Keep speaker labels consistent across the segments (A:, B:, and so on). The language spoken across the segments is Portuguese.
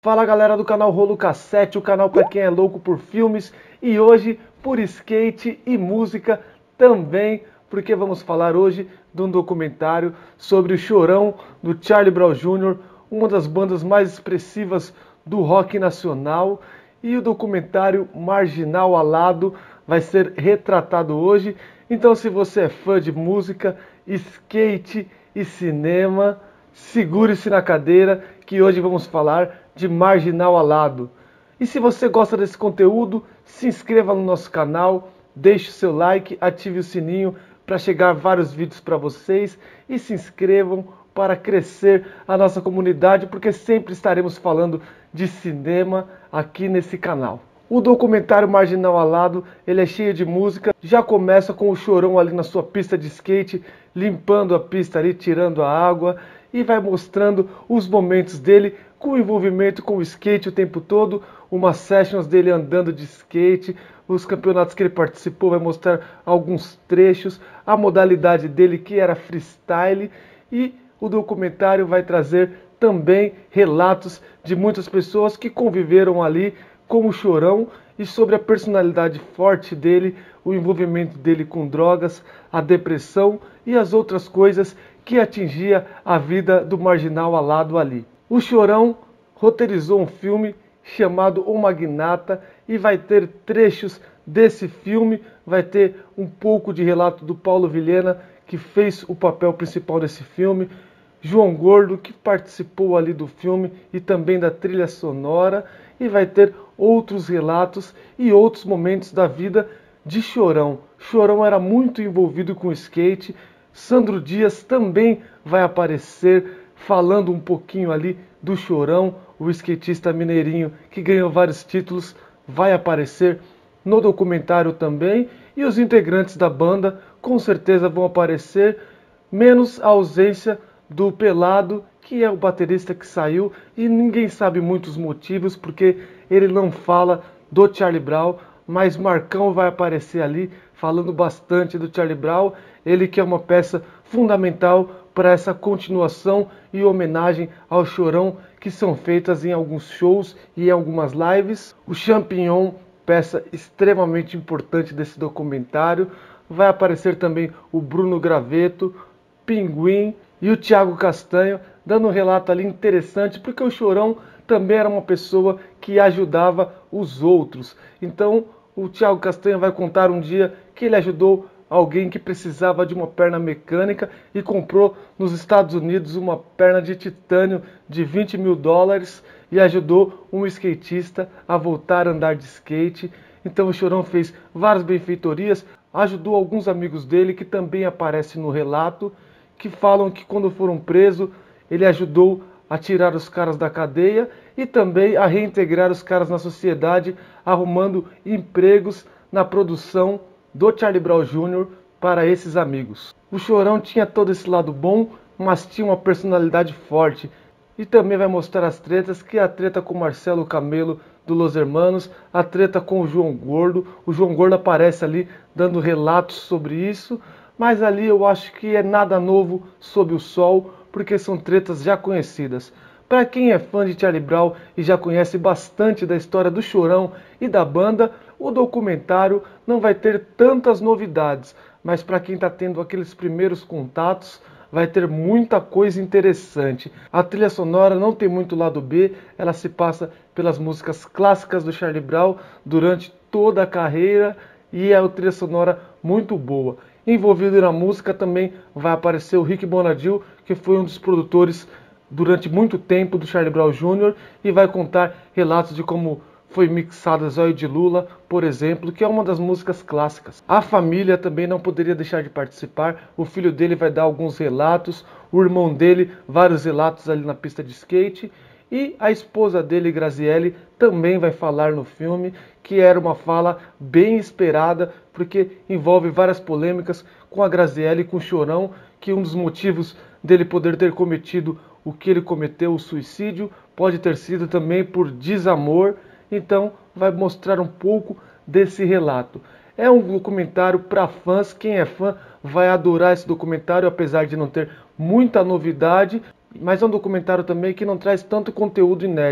A: Fala galera do canal Rolo Cassete, o canal para quem é louco por filmes e hoje por skate e música também, porque vamos falar hoje de um documentário sobre o Chorão do Charlie Brown Jr., uma das bandas mais expressivas do rock nacional, e o documentário Marginal Alado vai ser retratado hoje. Então, se você é fã de música, skate e cinema, segure-se na cadeira que hoje vamos falar de Marginal Alado. E se você gosta desse conteúdo, se inscreva no nosso canal, deixe o seu like, ative o sininho para chegar vários vídeos para vocês e se inscrevam para crescer a nossa comunidade, porque sempre estaremos falando de cinema aqui nesse canal. O documentário Marginal Alado, ele é cheio de música, já começa com o Chorão ali na sua pista de skate, limpando a pista ali, tirando a água, e vai mostrando os momentos dele com envolvimento com o skate o tempo todo, umas sessions dele andando de skate, os campeonatos que ele participou, vai mostrar alguns trechos, a modalidade dele que era freestyle, e o documentário vai trazer também relatos de muitas pessoas que conviveram ali com o Chorão e sobre a personalidade forte dele, o envolvimento dele com drogas, a depressão e as outras coisas que atingia a vida do Marginal Alado ali. O Chorão roteirizou um filme chamado O Magnata e vai ter trechos desse filme, vai ter um pouco de relato do Paulo Vilhena, que fez o papel principal desse filme, João Gordo, que participou ali do filme e também da trilha sonora, e vai ter outros relatos e outros momentos da vida de Chorão. Chorão era muito envolvido com skate. Sandro Dias também vai aparecer falando um pouquinho ali do Chorão, o skatista mineirinho que ganhou vários títulos, vai aparecer no documentário também, e os integrantes da banda com certeza vão aparecer, menos a ausência do Pelado, que é o baterista que saiu, e ninguém sabe muitos motivos, porque ele não fala do Charlie Brown, mas Marcão vai aparecer ali, falando bastante do Charlie Brown, ele que é uma peça fundamental para essa continuação e homenagem ao Chorão, que são feitas em alguns shows e em algumas lives. O Champignon, peça extremamente importante desse documentário, vai aparecer também o Bruno Graveto, Pinguim e o Thiago Castanho, dando um relato ali interessante, porque o Chorão também era uma pessoa que ajudava os outros. Então, o Thiago Castanho vai contar um dia que ele ajudou alguém que precisava de uma perna mecânica e comprou nos Estados Unidos uma perna de titânio de $20 mil e ajudou um skatista a voltar a andar de skate. Então o Chorão fez várias benfeitorias, ajudou alguns amigos dele que também aparecem no relato, que falam que quando foram presos ele ajudou a tirar os caras da cadeia e também a reintegrar os caras na sociedade, arrumando empregos na produção do Charlie Brown Jr. para esses amigos. O Chorão tinha todo esse lado bom, mas tinha uma personalidade forte. E também vai mostrar as tretas, que é a treta com Marcelo Camelo do Los Hermanos, a treta com o João Gordo. O João Gordo aparece ali dando relatos sobre isso, mas ali eu acho que é nada novo sob o sol, porque são tretas já conhecidas. Para quem é fã de Charlie Brown e já conhece bastante da história do Chorão e da banda, o documentário não vai ter tantas novidades, mas para quem está tendo aqueles primeiros contatos, vai ter muita coisa interessante. A trilha sonora não tem muito lado B, ela se passa pelas músicas clássicas do Charlie Brown durante toda a carreira, e é uma trilha sonora muito boa. Envolvido na música também vai aparecer o Rick Bonadil, que foi um dos produtores durante muito tempo do Charlie Brown Jr. e vai contar relatos de como foi mixada Zóio de Lula, por exemplo, que é uma das músicas clássicas. A família também não poderia deixar de participar, o filho dele vai dar alguns relatos, o irmão dele, vários relatos ali na pista de skate, e a esposa dele, Graziele, também vai falar no filme, que era uma fala bem esperada, porque envolve várias polêmicas com a Graziele e com o Chorão, que um dos motivos dele poder ter cometido o que ele cometeu, o suicídio, pode ter sido também por desamor. Então vai mostrar um pouco desse relato. É um documentário para fãs, quem é fã vai adorar esse documentário, apesar de não ter muita novidade, mas é um documentário também que não traz tanto conteúdo inédito.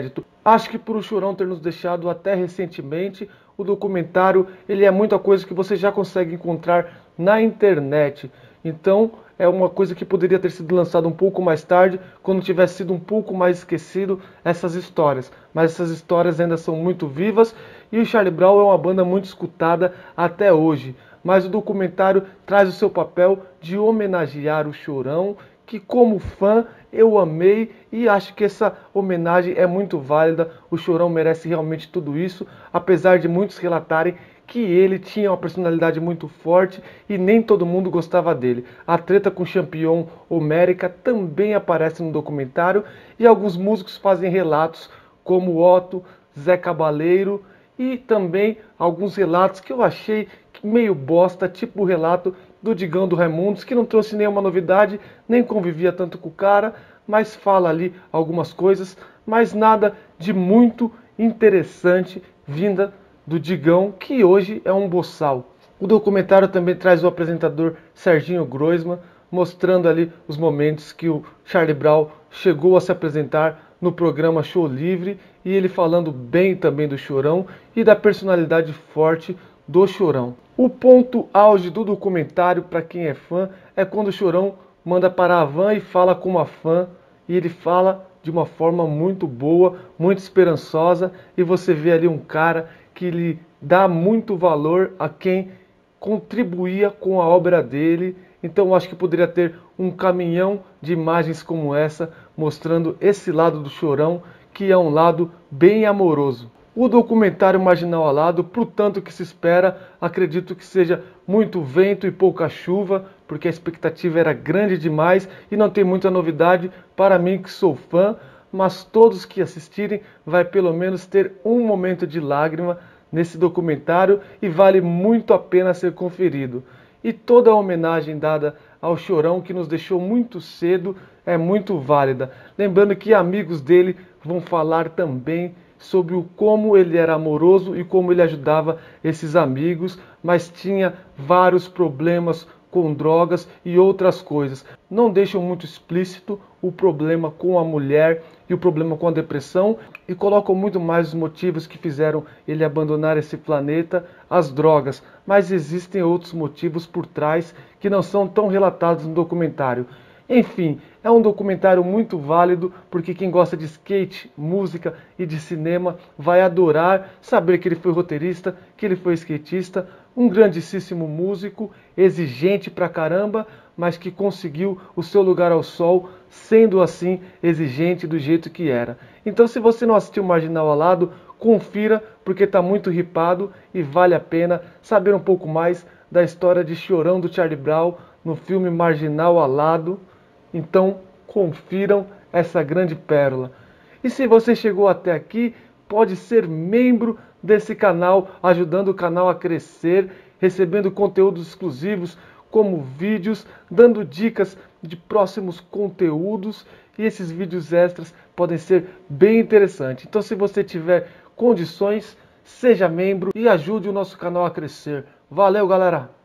A: Acho que por o Chorão ter nos deixado até recentemente, o documentário ele é muita coisa que você já consegue encontrar na internet. Então é uma coisa que poderia ter sido lançada um pouco mais tarde, quando tivesse sido um pouco mais esquecido essas histórias. Mas essas histórias ainda são muito vivas e o Charlie Brown é uma banda muito escutada até hoje. Mas o documentário traz o seu papel de homenagear o Chorão, que como fã eu amei e acho que essa homenagem é muito válida. O Chorão merece realmente tudo isso, apesar de muitos relatarem que ele tinha uma personalidade muito forte e nem todo mundo gostava dele. A treta com o Champion Homérica também aparece no documentário e alguns músicos fazem relatos como Otto, Zé Cabaleiro e também alguns relatos que eu achei meio bosta, tipo o relato do Digão do Raimundos, que não trouxe nenhuma novidade, nem convivia tanto com o cara, mas fala ali algumas coisas, mas nada de muito interessante vinda do Digão, que hoje é um boçal. O documentário também traz o apresentador Serginho Groisman, mostrando ali os momentos que o Charlie Brown chegou a se apresentar no programa Show Livre, e ele falando bem também do Chorão e da personalidade forte do Chorão. O ponto auge do documentário, para quem é fã, é quando o Chorão manda parar a van e fala com uma fã, e ele fala de uma forma muito boa, muito esperançosa, e você vê ali um cara que lhe dá muito valor a quem contribuía com a obra dele. Então eu acho que poderia ter um caminhão de imagens como essa, mostrando esse lado do Chorão, que é um lado bem amoroso. O documentário Marginal Alado, pro tanto que se espera, acredito que seja muito vento e pouca chuva, porque a expectativa era grande demais e não tem muita novidade para mim que sou fã, mas todos que assistirem vai pelo menos ter um momento de lágrima nesse documentário e vale muito a pena ser conferido. E toda a homenagem dada ao Chorão, que nos deixou muito cedo, é muito válida. Lembrando que amigos dele vão falar também sobre o como ele era amoroso e como ele ajudava esses amigos, mas tinha vários problemas com drogas e outras coisas. Não deixam muito explícito o problema com a mulher e o problema com a depressão e colocam muito mais os motivos que fizeram ele abandonar esse planeta, as drogas. Mas existem outros motivos por trás que não são tão relatados no documentário. Enfim, é um documentário muito válido, porque quem gosta de skate, música e de cinema vai adorar saber que ele foi roteirista, que ele foi skatista, um grandíssimo músico, exigente pra caramba, mas que conseguiu o seu lugar ao sol, sendo assim exigente do jeito que era. Então, se você não assistiu Marginal Alado, confira, porque está muito ripado e vale a pena saber um pouco mais da história de Chorão do Charlie Brown no filme Marginal Alado. Então, confiram essa grande pérola. E se você chegou até aqui, pode ser membro desse canal, ajudando o canal a crescer, recebendo conteúdos exclusivos, como vídeos, dando dicas de próximos conteúdos, e esses vídeos extras podem ser bem interessantes. Então, se você tiver condições, seja membro e ajude o nosso canal a crescer. Valeu, galera!